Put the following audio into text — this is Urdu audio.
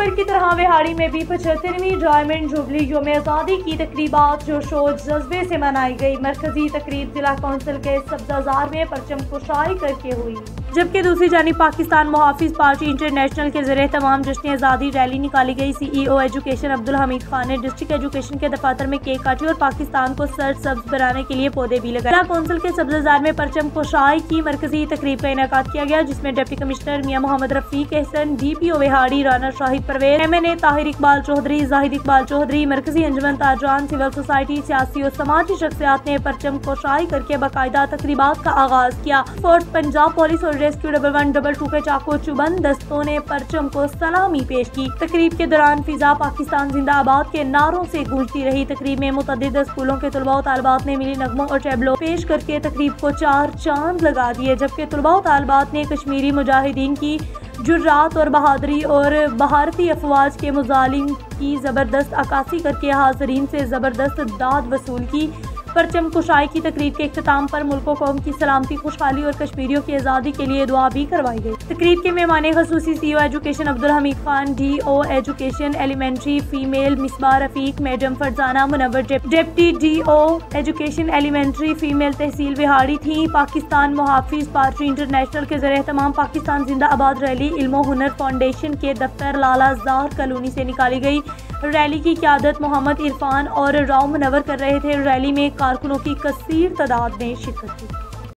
بھر کی طرح وہاڑی میں بھی 75ویں ڈائمنڈ جوبلی یوم آزادی کی تقریبات جوش و جذبے سے منائی گئی۔ مرکزی تقریب ضلع کونسل کے سبزہ زار میں پرچم کشائی کر کے ہوئی، جبکہ دوسری جانب پاکستان محافظ پارٹی انٹرنیشنل کے زیر اہتمام جشن آزادی ریلی نکالی گئی۔ C E O education Abdul Hameed Khan نے ڈسٹرکٹ ایجوکیشن کے دفاتر میں کیک کاٹی اور پاکستان کو سرسبز بنانے کے لیے پودے بھی لگائے۔ ضلع کونسل کے سبزہ زار میں پرچم کشائی کی مرکزی تقریب کا انعقاد کیا گیا، جس میں deputy commissioner Mian Muhammad Rafiq Ahsan, D P O Vehari Rana Shahid Pervez, M N A Tahir Iqbal Chaudhry, Zahid Iqbal Chaudhry, مرکزی انجمن تاجران، سول سوسائٹی، سیاسی اور سماجی شخصیات نے پرچم کشائی کر کے باقاعدہ تقریبات کا آغاز کیا۔ فورس پنجاب پولیس اور ریسکیو 1122 کے چاقو چوبند دستوں نے پرچم کو سلامی پیش کی۔ تقریب کے دوران فضا پاکستان زندہ آباد کے نعروں سے گونجتی رہی۔ تقریب میں متعدد اسکولوں کے طلباء و طالبات نے ملی نغموں اور ٹیبلو پیش کر کے تقریب کو چار چاند لگا دیے، جبکہ طلباء و طالبات نے کشمیری مجاہدین کی جرات اور بہادری اور بھارتی افواج کے مظالم کی زبردست عکاسی کر کے حاضرین سے زبردست داد وصول کی۔ پرچم کشائی کی تقریب کے اختتام پر ملک و قوم کی سلامتی، خوشحالی اور کشمیریوں کی آزادی کے لیے دعا بھی کروائی گئی۔ تقریب کے مہمان خصوصی C O education Abdul Hameed Khan, D O education elementary female Misbah Rafiq, madam Farzana Munawar, deputy D O education elementary female تحصیل وہاڑی تھیں۔ پاکستان محافظ پارٹی انٹرنیشنل کے زیر اہتمام پاکستان زندہ آباد ریلی علم و ہنر فاؤنڈیشن کے دفتر لالہ زار کالونی سے نکالی گئی۔ ریلی کی قیادت محمد عرفان اور راؤ منور کر رہے تھے۔ ریلی میں کارکنوں کی کثیر تعداد نے شرکت کی۔